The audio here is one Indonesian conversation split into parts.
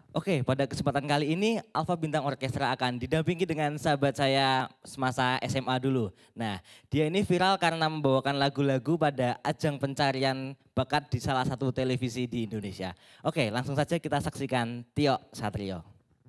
Oke, pada kesempatan kali ini Alfa Bintang Orkestra akan didampingi dengan sahabat saya semasa SMA dulu. Nah, dia ini viral karena membawakan lagu-lagu pada ajang pencarian bakat di salah satu televisi di Indonesia. Oke, langsung saja kita saksikan Tio Satrio.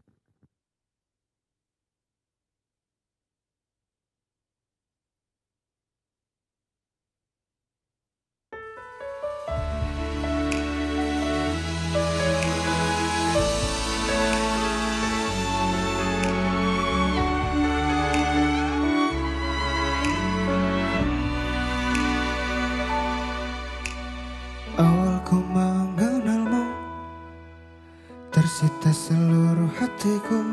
Awal ku mengenalmu, tersita seluruh hatiku.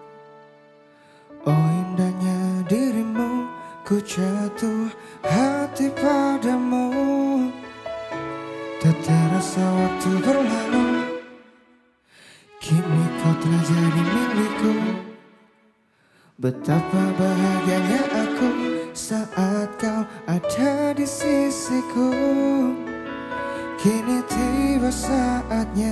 Oh indahnya dirimu, ku jatuh hati padamu. Tak terasa waktu berlalu, kini kau telah jadi milikku. Betapa bahagianya aku saat kau ada di sisiku. Kini tiba saatnya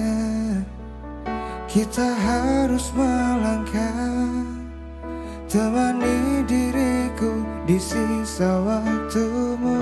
kita harus melangkah, temani diriku di sisa waktumu.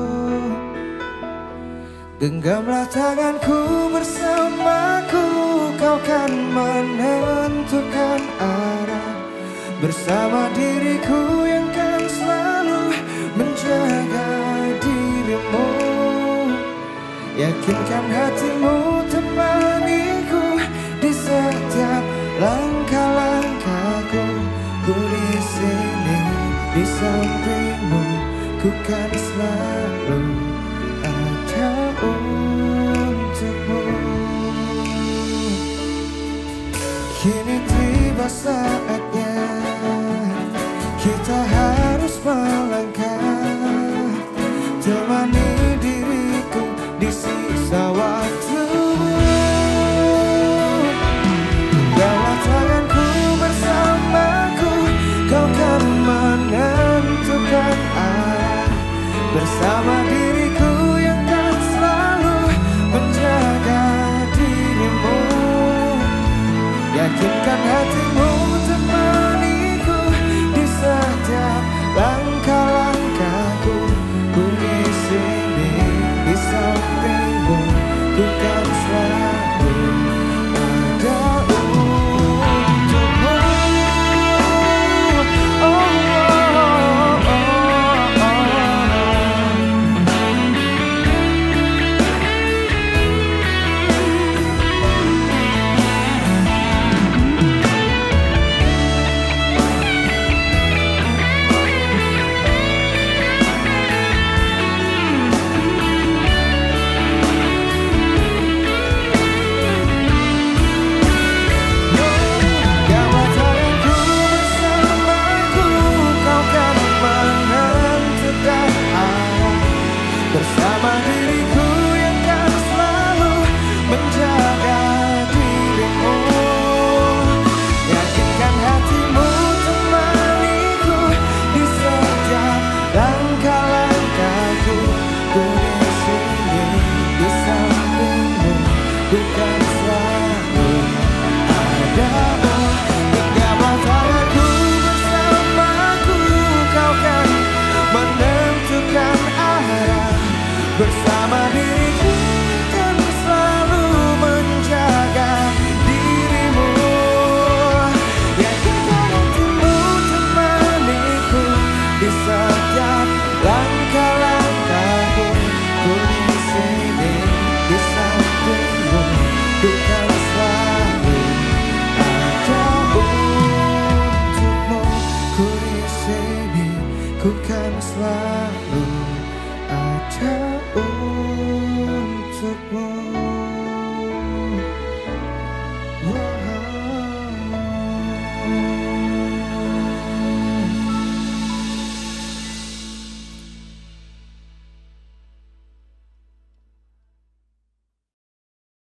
Genggamlah tanganku bersamaku, kau kan menentukan arah. Bersama diriku yang kan selalu menjaga dirimu. Yakinkan hatimu temaniku di setiap langkah-langkahku. Ku di sini di sampingmu, ku kan selalu ada untukmu. Kini tiba saatnya kita harus melangkah, temani diriku di sisa waktumu. Genggamlah tanganku bersamaku, kau kan menentukan arah. Bersama diriku yang kan selalu menjaga dirimu. Yakinkan hatimu temaniku di setiap langkah-langkahku. Ku di sini di sampingmu, ku kan selalu ada untukmu. Oh, oh, oh, oh, bersama diriku yang kan selalu menjaga dirimu. Yakinkan hatimu temaniku di setiap langkah-langkahku. Ku di sini di sampingmu, ku kan selalu ada. Genggamlah tanganku bersamaku, kau kan menentukan arah. Bersama diriku kan selalu menjaga dirimu. Yakinkan hatimu temaniku di setiap langkah-langkahku. Ku di sini di sampingmu, ku kan selalu ada untukmu. Ku di sini, ku kan selalu ada untukmu.